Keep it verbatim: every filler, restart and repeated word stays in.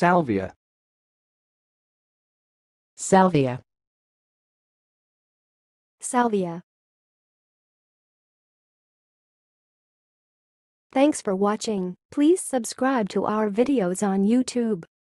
Salvia. Salvia. Salvia. Thanks for watching. Please subscribe to our videos on YouTube.